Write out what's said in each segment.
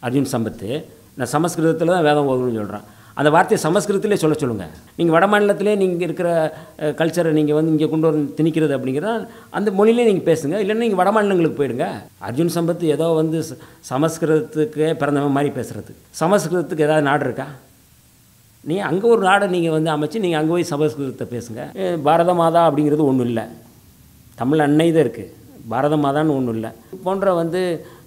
அர்ஜுன் சம்பத்து. நான் சமஸ்கிருதத்தில் தான் வேதம் ஓதுன்னு சொல்கிறேன். அந்த வார்த்தையை சமஸ்கிருதத்திலே சொல்லுங்கள். நீங்கள் வட மாநிலத்திலே நீங்கள் இருக்கிற கல்ச்சரை நீங்கள் வந்து இங்கே கொண்டு வந்து திணிக்கிறது அப்படிங்கிறத அந்த மொழியிலே நீங்கள் பேசுங்க. இல்லைன்னா நீங்கள் வட மாநிலங்களுக்கு போயிடுங்க. அர்ஜுன் சம்பத் ஏதோ வந்து சமஸ்கிருதத்துக்கே பிறந்தவன் மாதிரி பேசுகிறது. சமஸ்கிருதத்துக்கு ஏதாவது நாடு இருக்கா? நீங்கள் அங்கே ஒரு நாடை நீங்கள் வந்து அமைச்சு நீங்கள் அங்கே போய் சமஸ்கிருதத்தை பேசுங்க. பாரத மாதா அப்படிங்கிறது ஒன்றும் இல்லை. தமிழ் அன்னை தான் இருக்குது. பாரத மாதான்னு ஒன்றும் இல்லை. போன்ற வந்து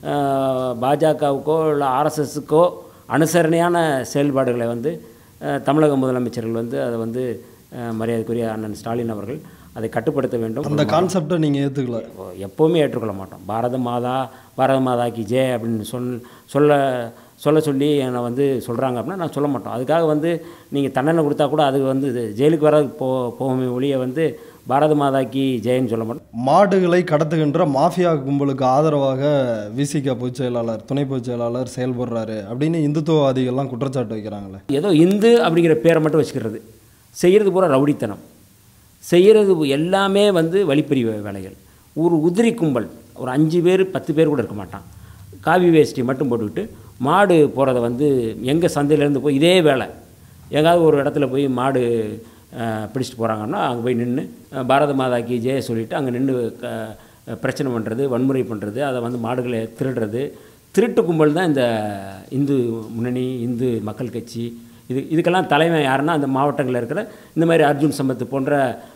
பாஜகவுக்கோ இல்லை ஆர்எஸ்எஸ்க்கோ அனுசரணையான செயல்பாடுகளை வந்து தமிழக முதலமைச்சர்கள் வந்து அதை வந்து மரியாதைக்குரிய அண்ணன் ஸ்டாலின் அவர்கள் அதை கட்டுப்படுத்த வேண்டும். அந்த கான்செப்டை நீங்கள் ஏற்றுக்கல? எப்போவுமே ஏற்றுக்கொள்ள மாட்டோம். பாரத மாதாக்கு ஜெய் அப்படின்னு சொல்ல சொல்லி என்னை வந்து சொல்கிறாங்க அப்படின்னா நான் சொல்ல மாட்டோம். அதுக்காக வந்து நீங்கள் தண்டனை கொடுத்தா கூட அது வந்து ஜெயிலுக்கு வர போகுமே ஒழிய வந்து பாரத மாதாக்கு ஜெயன்னு சொல்ல மாட்டோம். மாடுகளை கடத்துகின்ற மாஃபியா கும்பலுக்கு ஆதரவாக விசிக பொதுச் செயலாளர், துணை பொதுச் செயலாளர் செயல்படுறாரு அப்படின்னு இந்துத்துவவாதிகள்லாம் குற்றச்சாட்டு வைக்கிறாங்களே. ஏதோ இந்து அப்படிங்கிற பேரை மட்டும் வச்சுக்கிறது, செய்கிறது பூரா ரவுடித்தனம், செய்கிறது எல்லாமே வந்து வழிப்பறி வேலைகள். ஒரு உதிரி கும்பல், ஒரு 5 பேர் 10 பேர் கூட இருக்க மாட்டான். காவி வேஷ்டி மட்டும் போட்டுக்கிட்டு மாடு போகிறத வந்து எங்கள் சந்தையிலேருந்து போய் இதே வேலை எங்காவது ஒரு இடத்துல போய் மாடு பிடிச்சிட்டு போகிறாங்கன்னா அங்கே போய் நின்று பாரத மாதாக்கு ஜெய சொல்லிவிட்டு அங்கே நின்று பிரச்சனை பண்ணுறது, வன்முறை பண்ணுறது, அதை வந்து மாடுகளை திருடுறது. திருட்டு கும்பல் தான் இந்த இந்து முன்னணி, இந்து மக்கள் கட்சி. இதுக்கெல்லாம் தலைமை யாருன்னா அந்த மாவட்டங்களில் இருக்கிற இந்த மாதிரி அர்ஜுன் சம்பத் போன்ற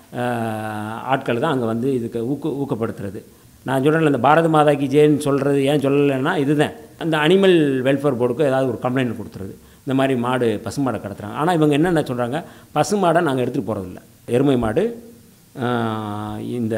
ஆட்கள் தான் அங்கே வந்து இதுக்கு ஊக்கப்படுத்துறது. நான் சொல்கிறேன், இந்த பாரத மாதாக்கு ஜெயன்னு சொல்கிறது ஏன் சொல்லலைன்னா இதுதான். அந்த அனிமல் வெல்ஃபேர் போர்டுக்கு ஏதாவது ஒரு கம்ப்ளைண்ட் கொடுத்துருது, இந்த மாதிரி மாடு பசுமாடை கடத்துகிறாங்க. ஆனால் இவங்க என்னென்ன சொல்கிறாங்க, பசுமாடை நாங்கள் எடுத்துகிட்டு போகிறதில்ல, எருமை மாடு இந்த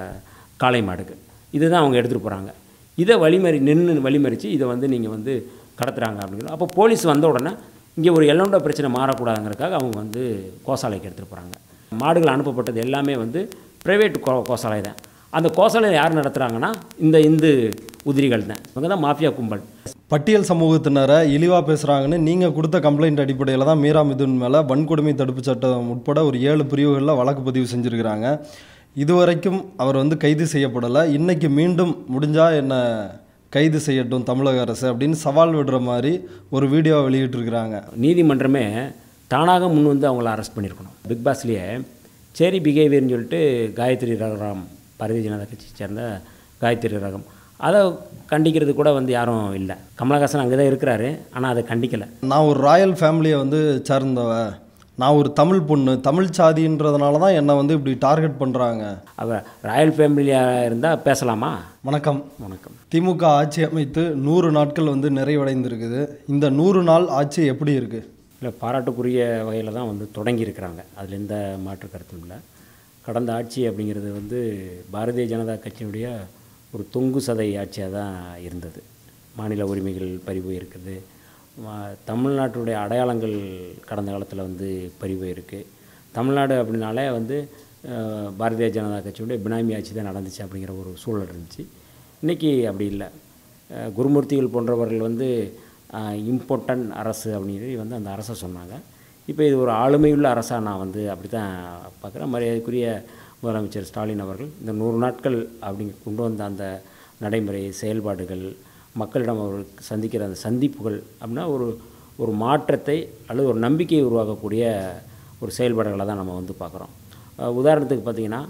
காளை மாடுக்கு இதுதான் அவங்க எடுத்துகிட்டு போகிறாங்க. இதை வழிமறித்து இதை வந்து நீங்கள் வந்து கடத்துகிறாங்க அப்படிங்கிற. அப்போ போலீஸ் வந்த உடனே இங்கே ஒரு எல்லோண்டா பிரச்சனை மாறக்கூடாதுங்கிறதுக்காக அவங்க வந்து கோசாலைக்கு எடுத்துகிட்டு போகிறாங்க. மாடுகள் அனுப்பப்பட்டது எல்லாமே வந்து ப்ரைவேட் கோசாலை தான். அந்த கோசாலையை யார் நடத்துகிறாங்கன்னா இந்த இந்து உதிரிகள் தான். இவங்க தான் மாஃபியா கும்பல். பட்டியல் சமூகத்தினரை இழிவாக பேசுகிறாங்கன்னு நீங்கள் கொடுத்த கம்ப்ளைண்ட் அடிப்படையில் தான் மீரா மிதுன் மேலே வன்கொடுமை தடுப்பு சட்டம் உட்பட ஒரு 7 பிரிவுகளில் வழக்கு பதிவு செஞ்சுருக்கிறாங்க. இதுவரைக்கும் அவர் வந்து கைது செய்யப்படலை. இன்றைக்கி மீண்டும் முடிஞ்சால் என்ன கைது செய்யட்டும் தமிழக அரசு அப்படின்னு சவால் விடுற மாதிரி ஒரு வீடியோ வெளியிட்டிருக்கிறாங்க. நீதிமன்றமே தானாக முன் வந்து அவங்கள அரெஸ்ட் பண்ணியிருக்கணும். பிக் பாஸ்லேயே சேரி பிஹேவியர்னு சொல்லிட்டு காயத்ரி ரகுராம், பாரதிய ஜனதா கட்சியை சேர்ந்த காயத்ரி ரகம், அதை கண்டிக்கிறது கூட வந்து யாரும் இல்லை. கமலஹாசன் அங்கே தான் இருக்கிறாரு, ஆனால் அதை கண்டிக்கலை. நான் ஒரு ராயல் ஃபேமிலியை வந்து சேர்ந்தவ, நான் ஒரு தமிழ் பொண்ணு, தமிழ் சாதின்றதுனால தான் என்னை வந்து இப்படி டார்கெட் பண்ணுறாங்க. அவள் ராயல் ஃபேமிலியாக இருந்தால் பேசலாமா? வணக்கம். வணக்கம். திமுக ஆட்சி அமைத்து 100 நாட்கள் வந்து நிறைவடைந்திருக்குது. இந்த 100 நாள் ஆட்சி எப்படி இருக்குது? இல்லை, பாராட்டுக்குரிய வகையில் தான் வந்து தொடங்கியிருக்கிறாங்க. அதில் எந்த மாற்று கருத்தும் இல்லை. கடந்த ஆட்சி அப்படிங்கிறது வந்து பாரதிய ஜனதா கட்சியினுடைய ஒரு தொங்கு சதை ஆட்சியாக தான் இருந்தது. மாநில உரிமைகள் பறிவு இருக்குது, தமிழ்நாட்டுடைய அடையாளங்கள் கடந்த காலத்தில் வந்து பறிவு இருக்குது. தமிழ்நாடு அப்படின்னாலே வந்து பாரதிய ஜனதா கட்சியுடைய பினாமி ஆட்சி தான் நடந்துச்சு அப்படிங்கிற ஒரு சூழல் இருந்துச்சு. இன்றைக்கி அப்படி இல்லை. குருமூர்த்திகள் போன்றவர்கள் வந்து இம்பார்ட்டன்ட் அரசு அப்படின்னு வந்து அந்த அரசை சொன்னாங்க. இப்போ இது ஒரு ஆளுமையுள்ள அரசாக நான் வந்து அப்படி தான் பார்க்குறேன். மரியாதைக்குரிய முதலமைச்சர் ஸ்டாலின் அவர்கள் இந்த 100 நாட்கள் அப்படிங்க கொண்டு வந்த அந்த நடைமுறை செயல்பாடுகள், மக்களிடம் அவர் சந்திக்கிற அந்த சந்திப்புகள் அப்படின்னா ஒரு மாற்றத்தை அல்லது ஒரு நம்பிக்கையை உருவாக்கக்கூடிய ஒரு செயல்பாடுகளை தான் நம்ம வந்து பார்க்குறோம். உதாரணத்துக்கு பார்த்திங்கன்னா,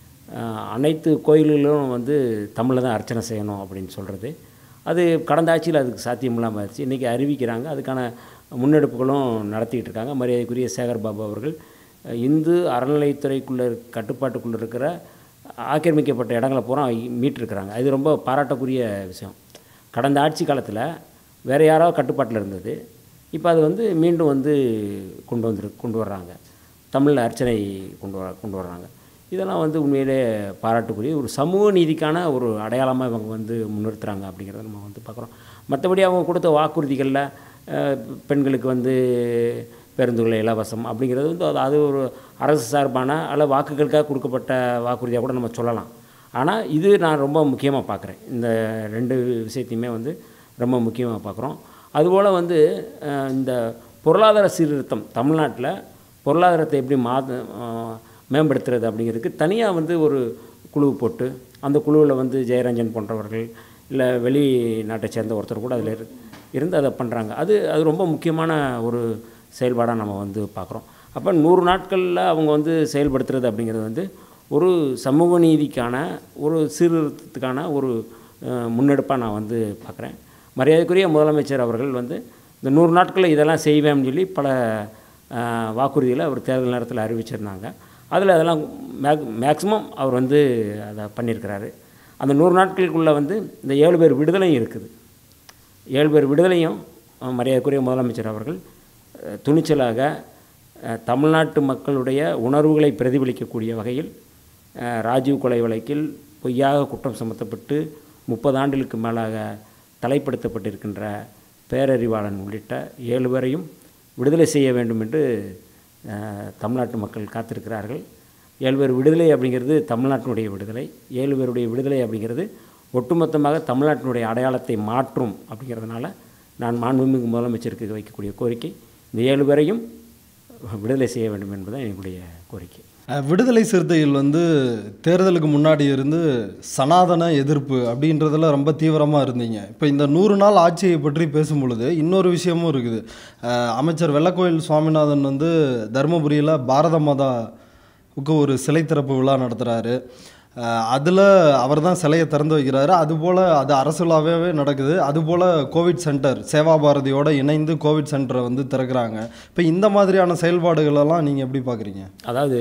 அனைத்து கோயில்களிலும் வந்து தமிழில் தான் அர்ச்சனை செய்யணும் அப்படின்னு சொல்கிறது, அது கடந்த ஆட்சியில் அதுக்கு சாத்தியமில்லாமல் ஆயிடுச்சு. இன்றைக்கி அறிவிக்கிறாங்க, அதுக்கான முன்னெடுப்புகளும் நடத்திக்கிட்டு இருக்காங்க. மரியாதைக்குரிய சேகர் பாபு அவர்கள் இந்து அறநிலைத்துறைக்குள்ளே கட்டுப்பாட்டுக்குள்ளே இருக்கிற ஆக்கிரமிக்கப்பட்ட இடங்களை பூரா மீட்டிருக்கிறாங்க. அது ரொம்ப பாராட்டக்கூடிய விஷயம். கடந்த ஆட்சி காலத்தில் வேறு யாராவது கட்டுப்பாட்டில் இருந்தது, இப்போ அது வந்து மீண்டும் வந்து கொண்டு வர்றாங்க. தமிழில் அர்ச்சனை கொண்டு வர்றாங்க. இதெல்லாம் வந்து உண்மையிலே பாராட்டுக்குரிய ஒரு சமூக நீதிக்கான ஒரு அடையாளமாக இவங்க வந்து முன்னிறுத்துகிறாங்க அப்படிங்கிறத நம்ம வந்து பார்க்குறோம். மற்றபடி அவங்க கொடுத்த வாக்குறுதிகளில் பெண்களுக்கு வந்து பேருந்துகளை இலவசம் அப்படிங்கிறது வந்து அது ஒரு அரசு சார்பான அல்ல வாக்குகளுக்காக கொடுக்கப்பட்ட வாக்குறுதியாக கூட நம்ம சொல்லலாம். ஆனால் இது நான் ரொம்ப முக்கியமாக பார்க்குறேன். இந்த 2 விஷயத்தையுமே வந்து ரொம்ப முக்கியமாக பார்க்குறோம். அதுபோல் வந்து இந்த பொருளாதார சீர்திருத்தம், தமிழ்நாட்டில் பொருளாதாரத்தை எப்படி மேம்படுத்துறது அப்படிங்கிறதுக்கு தனியாக வந்து ஒரு குழு போட்டு, அந்த குழுவில் வந்து ஜெயரஞ்சன் போன்றவர்கள் இல்லை வெளிநாட்டை சேர்ந்த ஒருத்தர் கூட அதில் இருந்து அதை பண்ணுறாங்க. அது அது ரொம்ப முக்கியமான ஒரு செயல்பாடாக நம்ம வந்து பார்க்குறோம். அப்போ 100 நாட்களில் அவங்க வந்து செயல்படுத்துறது அப்படிங்கிறது வந்து ஒரு சமூக நீதிக்கான ஒரு சீர்திருத்தத்துக்கான ஒரு முன்னெடுப்பாக நான் வந்து பார்க்குறேன். மரியாதைக்குரிய முதலமைச்சர் அவர்கள் வந்து இந்த 100 நாட்களில் இதெல்லாம் செய்வேன்னு சொல்லி பல வாக்குறுதிகளை அவர் தேர்தல் நேரத்தில் அறிவிச்சிருந்தாங்க. அதில் அதெல்லாம் மேக்ஸிமம் அவர் வந்து அதை பண்ணியிருக்கிறாரு. அந்த 100 நாட்களுக்குள்ளே வந்து இந்த 7 பேர் விடுதலையும் இருக்குது. 7 பேர் விடுதலையும் மரியாதைக்குரிய முதலமைச்சர் அவர்கள் துணிச்சலாக தமிழ்நாட்டு மக்களுடைய உணர்வுகளை பிரதிபலிக்கக்கூடிய வகையில் ராஜீவ் கொலை வழக்கில் பொய்யாக குற்றம் சுமத்தப்பட்டு 30 ஆண்டுகளுக்கு மேலாக தலைப்படுத்தப்பட்டிருக்கின்ற பேரறிவாளன் உள்ளிட்ட 7 பேரையும் விடுதலை செய்ய வேண்டும் என்று தமிழ்நாட்டு மக்கள் காத்திருக்கிறார்கள். 7 பேர் விடுதலை அப்படிங்கிறது தமிழ்நாட்டினுடைய விடுதலை. 7 பேருடைய விடுதலை அப்படிங்கிறது ஒட்டுமொத்தமாக தமிழ்நாட்டினுடைய அடையாளத்தை மாற்றும். அப்படிங்கிறதுனால நான் மாண்புமிகு முதலமைச்சருக்கு வைக்கக்கூடிய கோரிக்கை இந்த 7 பேரையும் விடுதலை செய்ய வேண்டும் என்பதுதான் என்னுடைய கோரிக்கை. விடுதலை சிறுத்தைகள் வந்து தேர்தலுக்கு முன்னாடி இருந்து சனாதன எதிர்ப்பு அப்படின்றதுல ரொம்ப தீவிரமாக இருந்தீங்க. இப்போ இந்த 100 நாள் ஆட்சியை பற்றி பேசும் பொழுது இன்னொரு விஷயமும் இருக்குது. அமைச்சர் வெள்ளக்கோயில் சுவாமிநாதன் வந்து தருமபுரியில் பாரத மாதாவுக்கு ஒரு சிலை திறப்பு விழா நடத்துகிறாரு. அதில் அவர் தான் சிலையை திறந்து வைக்கிறாரு. அதுபோல் அது அரசுலாகவே நடக்குது. அதுபோல் கோவிட் சென்டர் சேவா பாரதியோடு இணைந்து கோவிட் சென்டரை வந்து திறக்கிறாங்க. இப்போ இந்த மாதிரியான செயல்பாடுகளெல்லாம் நீங்கள் எப்படி பார்க்குறீங்க? அதாவது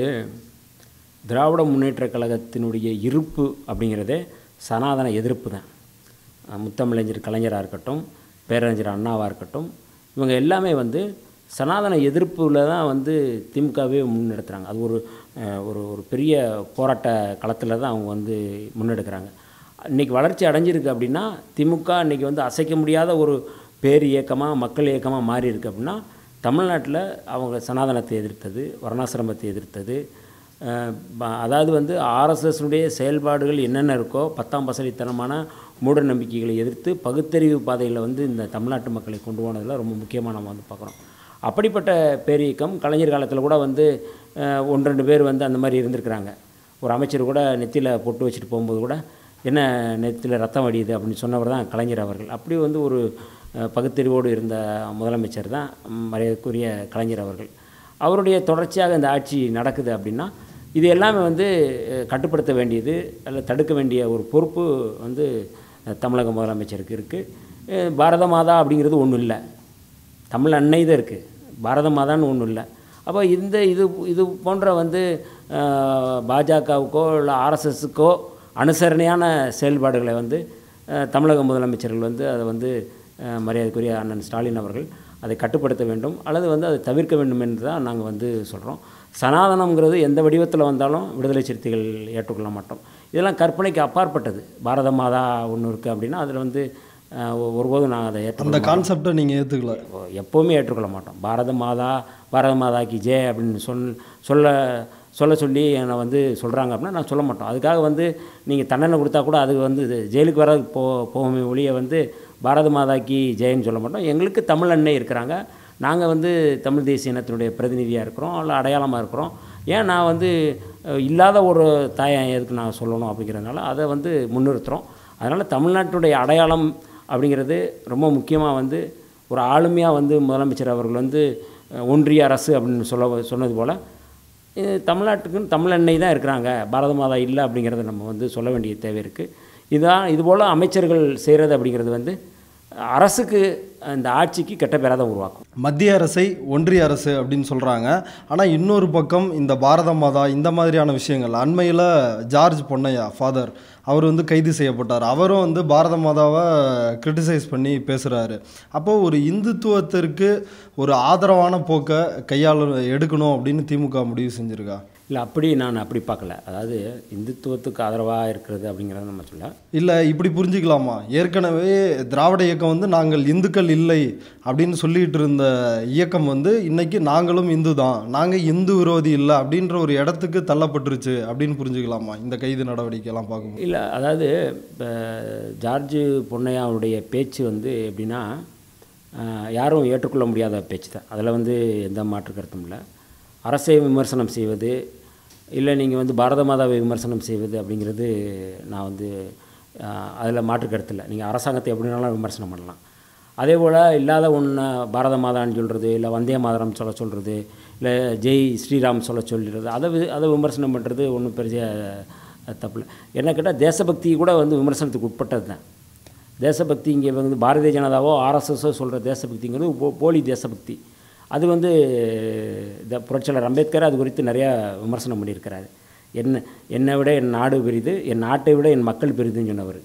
திராவிட முன்னேற்ற கழகத்தினுடைய இருப்பு அப்படிங்கிறதே சனாதன எதிர்ப்பு தான். முத்தமிழறிஞர் கலைஞராக இருக்கட்டும், பேரறிஞர் அண்ணாவாக இருக்கட்டும், இவங்க எல்லாமே வந்து சனாதன எதிர்ப்பில் தான் வந்து திமுகவே முன்னெடுத்துகிறாங்க. அது ஒரு ஒரு ஒரு பெரிய போராட்ட களத்தில் தான் அவங்க வந்து முன்னெடுக்கிறாங்க. இன்றைக்கி வளர்ச்சி அடைஞ்சிருக்கு அப்படின்னா திமுக இன்றைக்கி வந்து அசைக்க முடியாத ஒரு பேர் இயக்கமாக மக்கள் இயக்கமாக மாறி இருக்குது அப்படின்னா தமிழ்நாட்டில் அவங்க சனாதனத்தை எதிர்த்தது, வர்ணாசிரமத்தை எதிர்த்தது, அதாவது வந்து ஆர்எஸ்எஸ்னுடைய செயல்பாடுகள் என்னென்ன இருக்கோ 10ஆம் பசலித்தனமான மூட நம்பிக்கைகளை எதிர்த்து பகுத்தறிவு பாதையில் வந்து இந்த தமிழ்நாட்டு மக்களை கொண்டு போனதில் ரொம்ப முக்கியமாக நம்ம வந்து பார்க்குறோம். அப்படிப்பட்ட பேரியக்கம் கலைஞர் காலத்தில் கூட வந்து 1-2 பேர் வந்து அந்த மாதிரி இருந்திருக்கிறாங்க. ஒரு அமைச்சர் கூட நெத்தியில் பொட்டு வச்சுட்டு போகும்போது கூட என்ன நெத்தியில் ரத்தம் வடியுது அப்படின்னு சொன்னவர் தான் கலைஞர் அவர்கள். அப்படி வந்து ஒரு பகுத்தறிவோடு இருந்த முதலமைச்சர் தான் மரியாதைக்குரிய கலைஞர் அவர்கள். அவருடைய தொடர்ச்சியாக இந்த ஆட்சி நடக்குது அப்படின்னா இது எல்லாமே வந்து கட்டுப்படுத்த வேண்டியது அல்ல தடுக்க வேண்டிய ஒரு பொறுப்பு வந்து தமிழக முதலமைச்சருக்கு இருக்குது. பாரத மாதா அப்படிங்கிறது ஒன்றும் இல்லை, தமிழ் அன்னை தான் இருக்குது, பாரத மாதான்னு ஒன்றும் இல்லை. அப்போ இது போன்ற வந்து பாஜகவுக்கோ இல்லை ஆர்எஸ்எஸ்க்கோ அனுசரணையான செயல்பாடுகளை வந்து தமிழக முதலமைச்சர்கள் வந்து அதை வந்து மரியாதைக்குரிய அண்ணன் ஸ்டாலின் அவர்கள் அதை கட்டுப்படுத்த வேண்டும் அல்லது வந்து அதை தவிர்க்க வேண்டும் என்று தான் நாங்கள் வந்து சொல்கிறோம். சனாதனம்ங்கிறது எந்த வடிவத்தில் வந்தாலும் விடுதலை சிறுத்தைகள் ஏற்றுக்கொள்ள மாட்டோம். இதெல்லாம் கற்பனைக்கு அப்பாற்பட்டது. பாரத மாதா ஒன்று இருக்குது அப்படின்னா அதில் வந்து ஒருபோதும் நாங்கள் அதை அந்த கான்செப்டை நீங்கள் ஏற்றுக்கல, எப்போவுமே ஏற்றுக்கொள்ள மாட்டோம். பாரத மாதாக்கு ஜெய் அப்படின்னு சொல்லி என்னை வந்து சொல்கிறாங்க அப்படின்னா நான் சொல்ல மாட்டோம். அதுக்காக வந்து நீங்கள் தண்டனை கொடுத்தா கூட அது வந்து ஜெயிலுக்கு வர போகுமே ஒழிய வந்து பாரத மாதாக்கு ஜெயன்னு சொல்ல மாட்டோம். எங்களுக்கு தமிழ் அன்னை இருக்கிறாங்க, நாங்கள் வந்து தமிழ் தேசிய இனத்தினுடைய பிரதிநிதியாக இருக்கிறோம், இல்லை அடையாளமாக இருக்கிறோம். ஏன் நான் வந்து இல்லாத ஒரு தாயை எதுக்கு நான் சொல்லணும் அப்படிங்கிறதுனால அதை வந்து முன்னிறுத்துகிறோம். அதனால் தமிழ்நாட்டுடைய அடையாளம் அப்படிங்கிறது ரொம்ப முக்கியமாக வந்து ஒரு ஆளுமையாக வந்து முதலமைச்சர் அவர்கள் வந்து ஒன்றிய அரசு அப்படின்னு சொன்னது போல் தமிழ்நாட்டுக்குன்னு தமிழ் அன்னை தான் இருக்கிறாங்க, பாரத மாதா இல்லை அப்படிங்கிறத நம்ம வந்து சொல்ல வேண்டிய தேவை இருக்குது. இதுபோல் அமைச்சர்கள் செய்கிறது அப்படிங்கிறது வந்து அரசுக்கு இந்த ஆட்சிக்கு கெட்ட பேராக தான் உருவாக்கும். மத்திய அரசை ஒன்றிய அரசு அப்படின்னு சொல்கிறாங்க. ஆனால் இன்னொரு பக்கம் இந்த பாரத மாதா இந்த மாதிரியான விஷயங்கள் அண்மையில் ஜார்ஜ் பொன்னையா ஃபாதர் அவர் வந்து கைது செய்யப்பட்டார். அவரும் வந்து பாரத மாதாவை கிரிட்டிசைஸ் பண்ணி பேசுகிறாரு. அப்போது ஒரு இந்துத்துவத்திற்கு ஒரு ஆதரவான போக்கை எடுக்கணும் அப்படின்னு திமுக முடிவு செஞ்சுருக்கா? இல்லை, நான் அப்படி பார்க்கல. அதாவது இந்துத்துவத்துக்கு ஆதரவாக இருக்கிறது அப்படிங்கிறத நம்ம சொல்ல இல்லை, இப்படி புரிஞ்சுக்கலாமா? ஏற்கனவே திராவிட இயக்கம் வந்து நாங்கள் இந்துக்கள் இல்லை அப்படின்னு சொல்லிகிட்டு இருந்த இயக்கம் வந்து இன்றைக்கி நாங்களும் இந்து தான், நாங்கள் இந்து விரோதி இல்லை அப்படின்ற ஒரு இடத்துக்கு தள்ளப்பட்டுருச்சு அப்படின்னு புரிஞ்சுக்கலாமா இந்த கைது நடவடிக்கையெல்லாம் பார்க்கும்போது? இல்லை, அதாவது இப்போ ஜார்ஜ் பொன்னையாவுடைய பேச்சு வந்து எப்படின்னா யாரும் ஏற்றுக்கொள்ள முடியாத பேச்சு தான். அதில் வந்து எந்த மாற்று கருத்தும் இல்லை. அரசை விமர்சனம் செய்வது இல்லை நீங்கள் வந்து பாரத மாதாவை விமர்சனம் செய்வது அப்படிங்கிறது நான் வந்து அதில் மாற்று கருத்து இல்லை. நீங்கள் அரசாங்கத்தை எப்படினாலும் விமர்சனம் பண்ணலாம். அதே போல் இல்லாத ஒன்று பாரத மாதான்னு சொல்கிறது, இல்லை வந்தே மாதரம் சொல்கிறது, இல்லை ஜெய் ஸ்ரீராம் சொல்கிறது, அதை விமர்சனம் பண்ணுறது ஒன்றும் பெரிய தப்பில்லை. என்ன கேட்டால் தேசபக்தி கூட வந்து விமர்சனத்துக்கு உட்பட்டது தான். தேசபக்தி இங்கே வந்து பாரதிய ஜனதாவோ ஆர்எஸ்எஸோ சொல்கிற தேசபக்திங்கிறது போலி தேசபக்தி. அது வந்து புரட்சியாளர் அம்பேத்கர் அது குறித்து நிறையா விமர்சனம் பண்ணியிருக்கிறாரு. என்னை விட என் நாடு பெரிது, என் நாட்டை விட என் மக்கள் பெரிதுன்னு சொன்னவர்.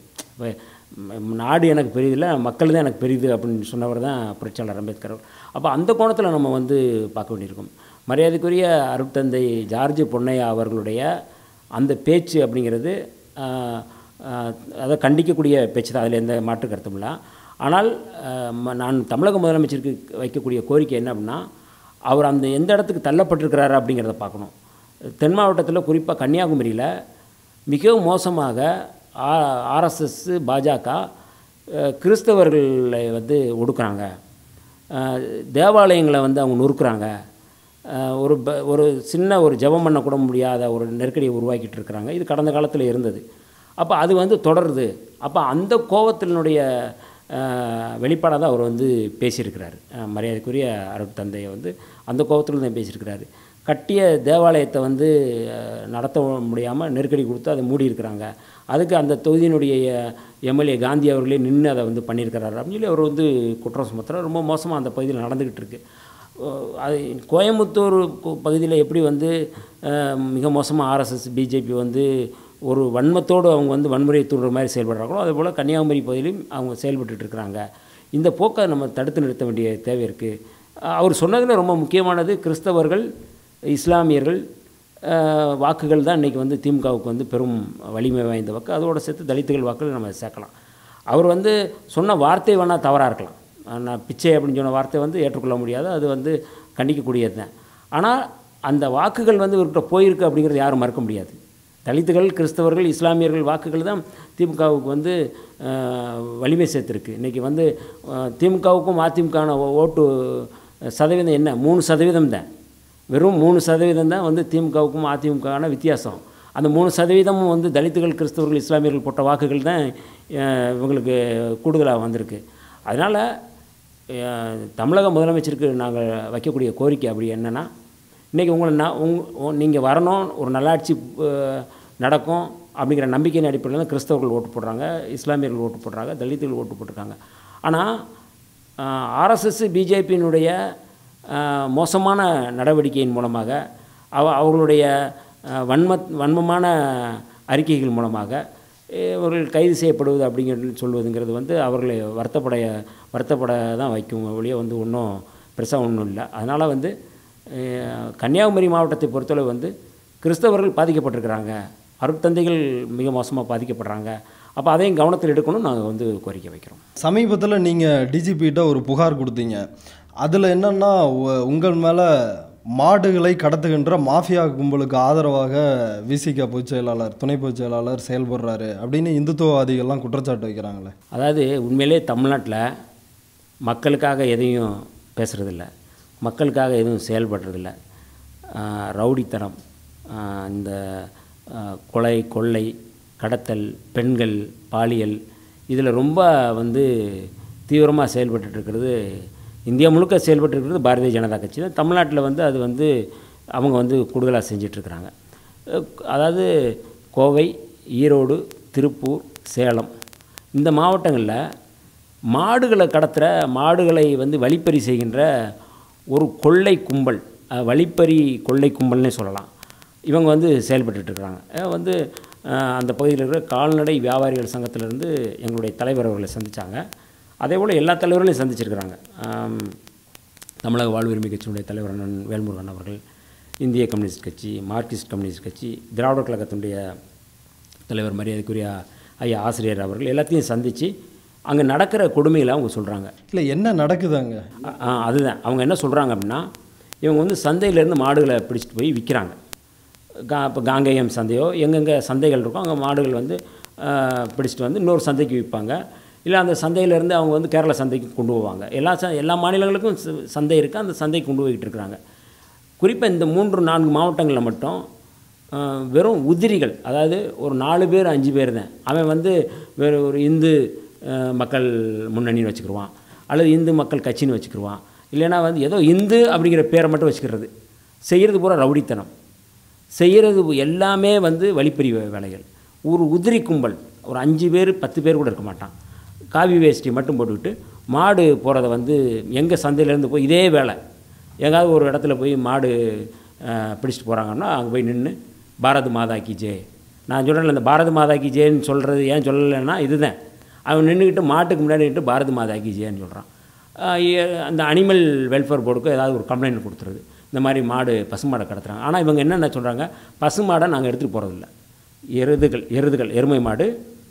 நாடு எனக்கு பெரிதில்லை, மக்கள் தான் எனக்கு பெரிது அப்படின்னு சொன்னவர் தான் புரட்சியாளர் அம்பேத்கர். அப்போ அந்த கோணத்தில் நம்ம வந்து பார்க்க வேண்டியிருக்கும். மரியாதைக்குரிய அருட்தந்தை ஜார்ஜ் பொன்னையா அவர்களுடைய அந்த பேச்சு அப்படிங்கிறது அதை கண்டிக்கக்கூடிய பேச்சு தான், அதில் எந்த மாற்று கருத்தும் இல்லை. ஆனால் நான் தமிழக முதலமைச்சருக்கு வைக்கக்கூடிய கோரிக்கை என்ன அப்படின்னா, அவர் அந்த எந்த இடத்துக்கு தள்ளப்பட்டிருக்கிறாரு அப்படிங்கிறத பார்க்கணும். தென் மாவட்டத்தில் குறிப்பாக கன்னியாகுமரியில் மிகவும் மோசமாக ஆர்எஸ்எஸ் பாஜக கிறிஸ்தவர்களை வந்து ஒடுக்குறாங்க, தேவாலயங்களை வந்து அவங்க நொறுக்குறாங்க, ஒரு சின்ன ஒரு ஜெபம் பண்ண கூட முடியாத ஒரு நெருக்கடியை உருவாக்கிட்டு இருக்கிறாங்க. இது கடந்த காலத்தில் இருந்தது. அப்போ அது வந்து தொடருது. அப்போ அந்த கோபத்தினுடைய வெளிப்பாடாக தான் அவர் வந்து பேசியிருக்கிறார். மரியாதைக்குரிய அருட்தந்தையை வந்து அந்த கோபத்தில் தான் பேசியிருக்கிறாரு. கட்டிய தேவாலயத்தை வந்து நடத்த முடியாமல் நெருக்கடி கொடுத்து அதை மூடி இருக்கிறாங்க. அதுக்கு அந்த தொகுதியினுடைய எம்எல்ஏ காந்தி அவர்களே நின்று அதை வந்து பண்ணியிருக்கிறாரு அப்படின்னு சொல்லி அவர் வந்து குற்றம் சுமத்துறார். ரொம்ப மோசமாக அந்த பகுதியில் நடந்துக்கிட்டு இருக்குது. அது கோயம்புத்தூர் பகுதியில் எப்படி வந்து மிக மோசமாக ஆர்எஸ்எஸ் பிஜேபி வந்து ஒரு வன்மத்தோடு அவங்க வந்து வன்முறையை தூண்டுற மாதிரி செயல்படுறாங்களோ, அதேபோல் கன்னியாகுமரி பகுதியிலும் அவங்க செயல்பட்டு இருக்கிறாங்க. இந்த போக்கை நம்ம தடுத்து நிறுத்த வேண்டிய தேவை இருக்குது. அவர் சொன்னதில் ரொம்ப முக்கியமானது கிறிஸ்தவர்கள், இஸ்லாமியர்கள் வாக்குகள் தான் இன்றைக்கி வந்து திமுகவுக்கு வந்து பெரும் வலிமை வாய்ந்த வாக்கு. அதோடு சேர்த்து தலித்துகள் வாக்குகள் நம்ம சேர்க்கலாம். அவர் வந்து சொன்ன வார்த்தை வேணால் தவறாக இருக்கலாம். நான் பிச்சை அப்படின்னு சொன்ன வார்த்தை வந்து ஏற்றுக்கொள்ள முடியாது, அது வந்து கண்டிக்கக்கூடியது தான். ஆனால் அந்த வாக்குகள் வந்து இவர்கிட்ட போயிருக்கு அப்படிங்கிறது யாரும் மறுக்க முடியாது. தலித்துகள், கிறிஸ்தவர்கள், இஸ்லாமியர்கள் வாக்குகள் தான் திமுகவுக்கு வந்து வலிமை சேர்த்துருக்கு. இன்றைக்கி வந்து திமுகவுக்கும் அதிமுகவான ஓட்டு சதவீதம் என்ன, 3% தான். வெறும் 3% தான் வந்து திமுகவுக்கும் அதிமுகவான வித்தியாசம். அந்த 3% வந்து தலித்துகள், கிறிஸ்தவர்கள், இஸ்லாமியர்கள் போட்ட வாக்குகள் தான் இவங்களுக்கு கூடுதலாக வந்திருக்கு. அதனால் தமிழக முதலமைச்சருக்கு நாங்கள் வைக்கக்கூடிய கோரிக்கை அப்படி என்னென்னா, இன்றைக்கி நீங்கள் வரணும், ஒரு நல்லாட்சி நடக்கும் அப்படிங்கிற நம்பிக்கையின் அடிப்படையில் தான் கிறிஸ்தவர்கள் ஓட்டு போடுறாங்க, இஸ்லாமியர்கள் ஓட்டு போடுறாங்க, தலித்துகள் ஓட்டு போட்டிருக்காங்க. ஆனால் ஆர்எஸ்எஸ் பிஜேபியினுடைய மோசமான நடவடிக்கையின் மூலமாக அவர்களுடைய வன்மமான அறிக்கைகள் மூலமாக இவர்கள் கைது செய்யப்படுவது அப்படிங்கிறது சொல்வதுங்கிறது வந்து அவர்களை வருத்தப்பட தான் வைக்கும் ஒழிய வந்து ஒன்றும் பெருசாக ஒன்றும் இல்லை. அதனால் வந்து கன்னியாகுமரி மாவட்டத்தை பொறுத்தளவு வந்து கிறிஸ்தவர்கள் பாதிக்கப்பட்டிருக்கிறாங்க, அருட்தந்தைகள் மிக மோசமாக பாதிக்கப்படுறாங்க. அப்போ அதையும் கவனத்தில் எடுக்கணும் நாங்கள் வந்து கோரிக்கை வைக்கிறோம். சமீபத்தில் நீங்கள் டிஜிபிகிட்ட ஒரு புகார் கொடுத்தீங்க. அதில் என்னென்னா, உங்கள் மேலே மாடுகளை கடத்துகின்ற மாஃபியா கும்பலுக்கு ஆதரவாக விசிக பொதுச் செயலாளர், துணை பொதுச் செயலாளர் செயல்படுறாரு அப்படின்னு இந்துத்துவவாதிகள்லாம் குற்றச்சாட்டு வைக்கிறாங்களே. அதாவது உண்மையிலே தமிழ்நாட்டில் மக்களுக்காக எதையும் பேசுகிறதில்ல, மக்களுக்காக எதுவும் செயல்படுறதில்ல. ரவுடித்தனம், இந்த கொலை, கொள்ளை, கடத்தல், பெண்கள், பாலியல், இதில் ரொம்ப வந்து தீவிரமாக செயல்பட்டுருக்கிறது இந்தியா முழுக்க செயல்பட்டுருக்கிறது பாரதிய ஜனதா கட்சி தான். தமிழ்நாட்டில் வந்து அது வந்து அவங்க வந்து கூடுதலாக செஞ்சிட்ருக்கிறாங்க. அதாவது கோவை, ஈரோடு, திருப்பூர், சேலம் இந்த மாவட்டங்களில் மாடுகளை கடத்துகிற, மாடுகளை வந்து வழிப்பறி செய்கின்ற ஒரு கொள்ளை கும்பல், வழிப்பறி கொள்ளை கும்பல்னே சொல்லலாம், இவங்க வந்து செயல்பட்டுருக்குறாங்க. வந்து அந்த பகுதியில் இருக்கிற கால்நடை வியாபாரிகள் சங்கத்திலேருந்து எங்களுடைய தலைவர் அவர்களை சந்தித்தாங்க. அதே போல் எல்லா தலைவர்களையும் சந்திச்சிருக்கிறாங்க. தமிழக வாழ்வுரிமை கட்சியினுடைய தலைவர் அண்ணன் வேல்முருகன் அவர்கள், இந்திய கம்யூனிஸ்ட் கட்சி, மார்க்சிஸ்ட் கம்யூனிஸ்ட் கட்சி, திராவிடர் கழகத்தினுடைய தலைவர் மரியாதைக்குரிய ஐயா ஆசிரியர் அவர்கள் எல்லாத்தையும் சந்தித்து அங்கே நடக்கிற கொடுமைகளை அவங்க சொல்கிறாங்க. இல்லை என்ன நடக்குதாங்க அதுதான் அவங்க என்ன சொல்கிறாங்க அப்படின்னா, இவங்க வந்து சந்தையிலேருந்து மாடுகளை பிடிச்சிட்டு போய் விற்கிறாங்க. இப்போ காங்கேயம் சந்தையோ எங்கெங்கே சந்தைகள் இருக்கோ அங்கே மாடுகள் வந்து பிடிச்சிட்டு வந்து இன்னொரு சந்தைக்கு விற்பாங்க. இல்லை அந்த சந்தையிலேருந்து அவங்க வந்து கேரளா சந்தைக்கு கொண்டு போவாங்க. எல்லா மாநிலங்களுக்கும் சந்தை இருக்குது, அந்த சந்தைக்கு கொண்டு போய்கிட்டு இருக்கிறாங்க. குறிப்பாக இந்த 3-4 மாவட்டங்களில் மட்டும் வெறும் உதிரிகள், அதாவது ஒரு 4 பேர் 5 பேர் தான். அவன் வந்து வேறு ஒரு இந்து மக்கள் முன்னணின்னு வச்சுக்கிடுவான், அல்லது இந்து மக்கள் கட்சின்னு வச்சுக்கிடுவான். இல்லைன்னா வந்து ஏதோ இந்து அப்படிங்கிற பேரை மட்டும் வச்சுக்கிறது. செய்கிறது பூரா ரவுடித்தனம், செய்கிறது எல்லாமே வந்து வழிப்பறி வேலைகள். ஒரு உதிரி கும்பல், ஒரு 5 பேர் 10 பேர் கூட இருக்க மாட்டான். காவி வேஷ்டி மட்டும் போட்டுக்கிட்டு மாடு போகிறத வந்து எங்கள் சந்தையிலேருந்து போய் இதே வேலை எங்காவது ஒரு இடத்துல போய் மாடு பிடிச்சிட்டு போகிறாங்கன்னா அங்கே போய் நின்று பாரத் மாதா கி ஜெய். நான் சொல்கிறேன் இந்த பாரத் மாதா கி ஜெய்ன்னு சொல்கிறது ஏன் சொல்லலைன்னா இதுதான். அவன் நின்றுக்கிட்டு மாட்டுக்கு முன்னாடி நின்று பாரத் மாதா கி ஜெய்ன்னு சொல்கிறான். அந்த அனிமல் வெல்ஃபேர் போர்டுக்கு ஏதாவது ஒரு கம்ப்ளைண்ட் கொடுத்துருது, இந்த மாதிரி மாடு பசுமாடை கடத்துறாங்க. ஆனால் இவங்க என்னென்ன சொல்கிறாங்க, பசுமாடை நாங்கள் எடுத்துகிட்டு போகிறதில்ல, எருதுகள் எருமை மாடு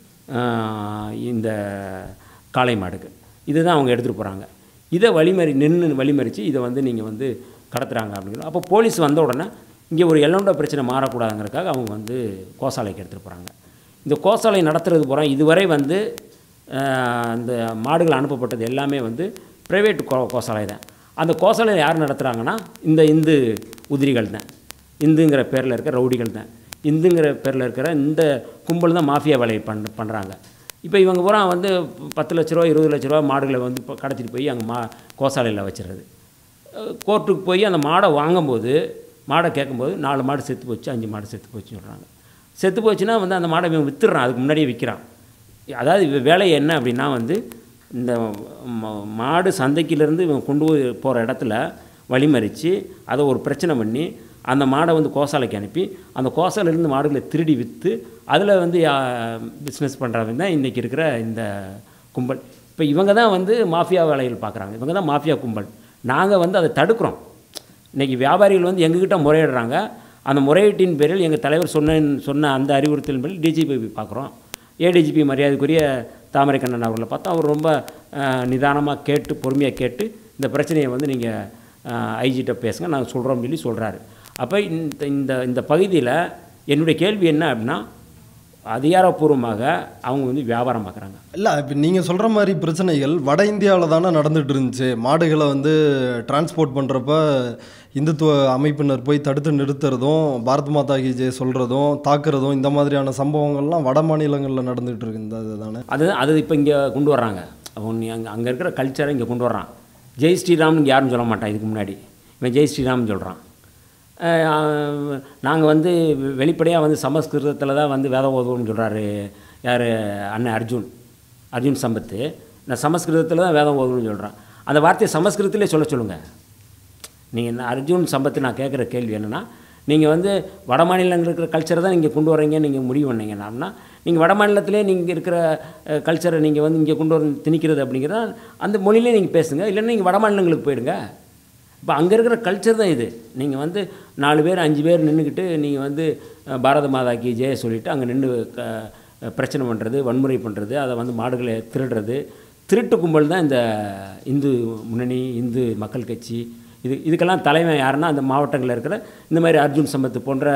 இந்த காளை மாடுக்கு இதுதான் அவங்க எடுத்துகிட்டு போகிறாங்க. இதை வழிமறித்து இதை வந்து நீங்கள் வந்து கடத்துகிறாங்க அப்படிங்கிறது. அப்போ போலீஸ் வந்த உடனே இங்கே ஒரு எல்லோண்ட பிரச்சனை மாறக்கூடாதுங்கிறதுக்காக அவங்க வந்து கோசாலைக்கு எடுத்துகிட்டு போகிறாங்க. இந்த கோசாலை நடத்துறது பூரா இதுவரை வந்து அந்த மாடுகள் அனுப்பப்பட்டது எல்லாமே வந்து ப்ரைவேட் கோசாலை தான். அந்த கோசாலையில் யார் நடத்துகிறாங்கன்னா இந்த இந்து உதிரிகள் தான், இந்துங்கிற பேரில் இருக்கிற ரவுடிகள் தான், இந்துங்கிற பேரில் இருக்கிற இந்த கும்பல் தான் மாஃபியா வேலையை பண்ணுறாங்க. இப்போ இவங்க பூரா வந்து 10 லட்ச ரூபா 20 லட்ச ரூபா மாடுகளை வந்து இப்போ கடத்திட்டு போய் அங்கே கோசாலையில் வச்சுருது. கோர்ட்டுக்கு போய் அந்த மாடை வாங்கும்போது மாடை கேட்கும்போது 4 மாடு செத்து போச்சு 5 மாடு செத்து போச்சுன்னு சொல்கிறாங்க. செத்து போச்சுன்னா வந்து அந்த மாடை இவன் விற்றுறான், அதுக்கு முன்னாடியே விற்கிறான். அதாவது வேலை என்ன அப்படின்னா வந்து இந்த மாடு சந்தைக்கிலேருந்து இவன் கொண்டு போகிற இடத்துல வழிமறித்து அதை ஒரு பிரச்சனை பண்ணி அந்த மாடை வந்து கோசாலைக்கு அனுப்பி அந்த கோசாலையிலேருந்து மாடுகளை திருடி விற்று அதில் வந்து பிஸ்னஸ் பண்ணுறவங்க தான் இன்றைக்கி இருக்கிற இந்த கும்பல். இப்போ இவங்க தான் வந்து மாஃபியா வேலைகள் பார்க்குறாங்க, இவங்க தான் மாஃபியா கும்பல். நாங்கள் வந்து அதை தடுக்கிறோம். இன்றைக்கி வியாபாரிகள் வந்து எங்ககிட்ட முறையிடுறாங்க. அந்த முறையீட்டின் பேரில் எங்கள் தலைவர் சொன்ன அந்த அறிவுறுத்தலின் பேரில் டிஜிபி பார்க்குறோம். ஏடிஜிபி மரியாதைக்குரிய தாமரைக்கண்ணன் அவர்களை பார்த்தா அவர் ரொம்ப நிதானமாக கேட்டு பொறுமையாக கேட்டு இந்த பிரச்சனையை வந்து நீங்கள் ஐஜிட்ட பேசுங்க நாங்கள் சொல்கிறோம்னு சொல்லி சொல்கிறாரு. அப்போ இந்த பகுதியில் என்னுடைய கேள்வி என்ன அப்படின்னா, அதிகாரப்பூர்வமாக அவங்க வந்து வியாபாரம் பார்க்குறாங்க. இல்லை, இப்போ நீங்கள் சொல்கிற மாதிரி பிரச்சனைகள் வட இந்தியாவில் தானே நடந்துகிட்டு இருந்துச்சு. மாடுகளை வந்து டிரான்ஸ்போர்ட் பண்ணுறப்ப இந்துத்துவ அமைப்பினர் போய் தடுத்து நிறுத்துறதும் பாரத் மாதா கி ஜெய் சொல்கிறதும் தாக்குறதும் இந்த மாதிரியான சம்பவங்கள்லாம் வட மாநிலங்களில் நடந்துகிட்டு இருக்கு. இந்த தானே அது இப்போ இங்கே கொண்டு வர்றாங்க. அங்கே இருக்கிற கல்ச்சரை இங்கே கொண்டு வர்றான். ஜெய் ஸ்ரீராம்னு இங்கே யாரும் சொல்ல மாட்டான். இதுக்கு முன்னாடி இவன் ஜெய் ஸ்ரீராம்னு சொல்கிறான். நாங்கள் வந்து வெளிப்படையாக வந்து சமஸ்கிருதத்தில் தான் வந்து வேத ஓதுவோம்னு சொல்கிறாரு யார், அண்ணன் அர்ஜுன் சம்பத்து. நான் சமஸ்கிருதத்தில் தான் வேதம் ஓதுவோம்னு சொல்கிறான். அந்த வார்த்தையை சமஸ்கிருதத்திலே சொல்லுங்கள். நீங்கள் அர்ஜுன் சம்பத்து நான் கேட்குற கேள்வி என்னென்னா, நீங்கள் வந்து வட மாநிலங்கள் இருக்கிற கல்ச்சரை தான் நீங்கள் கொண்டு வரீங்க நீங்கள் முடிவு பண்ணீங்கன்னா அப்படின்னா, நீங்கள் வட மாநிலத்திலே நீங்கள் இருக்கிற கல்ச்சரை நீங்கள் வந்து இங்கே கொண்டு வர திணிக்கிறது அப்படிங்கிறத அந்த மொழியிலே நீங்கள் பேசுங்க. இல்லைன்னா நீங்கள் வட மாநிலங்களுக்கு போயிடுங்க. இப்போ அங்கே இருக்கிற கல்ச்சர் தான் இது. நீங்கள் வந்து 4 பேர் 5 பேர் நின்றுக்கிட்டு நீங்கள் வந்து பாரத மாதா கி ஜெய் சொல்லிவிட்டு அங்கே நின்று பிரச்சனை பண்ணுறது, வன்முறை பண்ணுறது, அதை வந்து மாடுகளை திருட்டு கும்பல் தான் இந்த இந்து முன்னணி, இந்து மக்கள் கட்சி. இதுக்கெல்லாம் தலைமை யாருன்னா அந்த மாவட்டங்களில் இருக்கிற இந்த மாதிரி அர்ஜுன் சம்பத்து போன்ற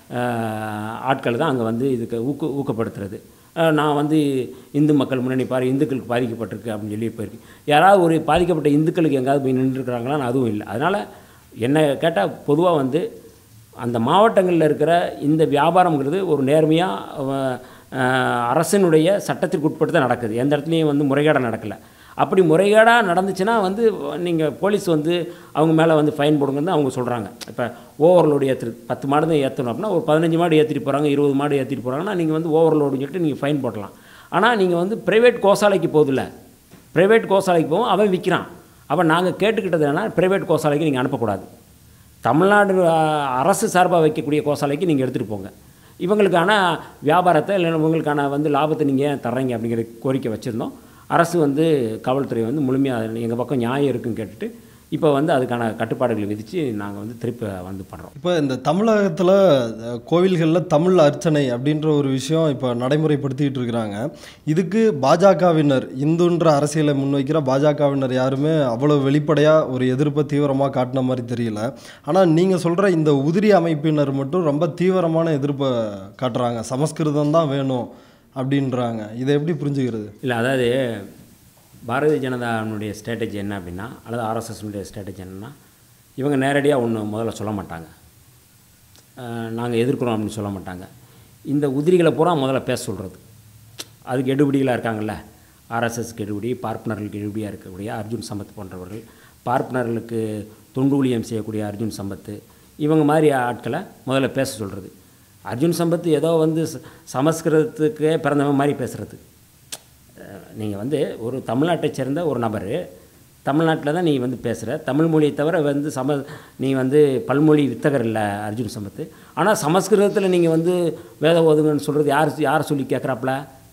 ஆட்கள் தான் அங்கே வந்து இதுக்கு ஊக்கப்படுத்துறது. நான் வந்து இந்து மக்கள் முன்னணி இந்துக்களுக்கு பாதிக்கப்பட்டிருக்கு அப்படின்னு சொல்லி போயிருக்கு. யாராவது ஒரு பாதிக்கப்பட்ட இந்துக்களுக்கு எங்கேயாவது போய் நின்றுருக்குறாங்களான்னு அதுவும் இல்லை. அதனால் என்ன கேட்டால் பொதுவாக வந்து அந்த மாவட்டங்களில் இருக்கிற இந்த வியாபாரங்கிறது ஒரு நேர்மையாக அரசினுடைய சட்டத்திற்கு உட்பட்டு தான் நடக்குது. எந்த இடத்துலையும் வந்து முறைகேடாக நடக்கலை. அப்படி முறைகேடாக நடந்துச்சுன்னா வந்து நீங்கள் போலீஸ் வந்து அவங்க மேலே வந்து ஃபைன் போடுங்கன்னு அவங்க சொல்கிறாங்க. இப்போ ஓவர்லோடு 10 மாடு தான் ஏற்றணும் அப்படின்னா ஒரு 15 மாடு ஏற்றிட்டு போகிறாங்க, 20 மாடு ஏற்றிட்டு போகிறாங்கன்னா நீங்கள் வந்து ஓவர்லோடுன்னு சொல்லிட்டு நீங்கள் ஃபைன் போடலாம். ஆனால் நீங்கள் வந்து ப்ரைவேட் கோசாலைக்கு போதில்ல, ப்ரைவேட் கோசாலைக்கு போவோம் அவன் விற்கிறான். அப்போ நாங்கள் கேட்டுக்கிட்டது என்னன்னா, ப்ரைவேட் கோசாலைக்கு நீங்கள் அனுப்பக்கூடாது. தமிழ்நாடு அரசு சார்பாக வைக்கக்கூடிய கோசாலைக்கு நீங்கள் எடுத்துகிட்டு போங்க. இவங்களுக்கான வியாபாரத்தை இல்லை இவங்களுக்கான வந்து லாபத்தை நீங்கள் ஏன் தர்றீங்க அப்படிங்கிற கோரிக்கை வச்சுருந்தோம். அரசு வந்து காவல்துறை வந்து முழுமையாக எங்கள் பக்கம் நியாயம் இருக்குன்னு கேட்டுட்டு இப்போ வந்து அதுக்கான கட்டுப்பாடுகளை விதித்து நாங்கள் வந்து திருப்பி வந்து பண்ணுறோம். இப்போ இந்த தமிழகத்தில் கோவில்களில் தமிழ் அர்ச்சனை அப்படின்ற ஒரு விஷயம் இப்போ நடைமுறைப்படுத்திக்கிட்டு இருக்கிறாங்க. இதுக்கு பாஜகவினர், இந்துன்ற அரசியலை முன்வைக்கிற பாஜகவினர் யாருமே அவ்வளோ வெளிப்படையாக ஒரு எதிர்ப்பை தீவிரமாக காட்டின மாதிரி தெரியல. ஆனால் நீங்கள் சொல்கிற இந்த உதிரி அமைப்பினர் மட்டும் ரொம்ப தீவிரமான எதிர்ப்பை காட்டுறாங்க. சமஸ்கிருதம் தான் வேணும் அப்படின்றாங்க. இதை எப்படி புரிஞ்சுக்கிறது? இல்லை, அதாவது பாரதிய ஜனதாவுடைய ஸ்ட்ராட்டஜி என்ன அப்படின்னா, அல்லது ஆர்எஸ்எஸ்னுடைய ஸ்ட்ராட்டஜி என்னென்னா, இவங்க நேரடியாக ஒன்று முதல்ல சொல்ல மாட்டாங்க, நாங்கள் எதிர்க்கிறோம் அப்படின்னு சொல்ல மாட்டாங்க. இந்த உதிரிகளை பூரா முதல்ல பேச சொல்கிறது. அதுக்கு எடுபடிகளாக இருக்காங்கல்ல, ஆர்எஸ்எஸ் கெடுபிடி, பார்ப்பனர்களுக்கு கெடுபிடியாக இருக்கக்கூடிய அர்ஜுன் சம்பத் போன்றவர்கள், பார்ப்பனர்களுக்கு தொண்டு ஊழியம் செய்யக்கூடிய அர்ஜுன் சம்பத், இவங்க மாதிரி ஆட்களை முதல்ல பேச சொல்கிறது. அர்ஜுன் சம்பத் ஏதோ வந்து சமஸ்கிருதத்துக்கே பிறந்தவன் மாதிரி பேசுகிறது. நீங்கள் வந்து ஒரு தமிழ்நாட்டை சேர்ந்த ஒரு நபர், தமிழ்நாட்டில் தான் நீ வந்து பேசுகிற, தமிழ் மொழியை தவிர வந்து நீ வந்து பல்மொழி வித்தகர் இல்லை அர்ஜுன் சம்பத். ஆனால் சமஸ்கிருதத்தில் நீங்கள் வந்து வேத ஓதுங்கன்னு சொல்கிறது யார் சொல்லி கேட்குறாப்புல?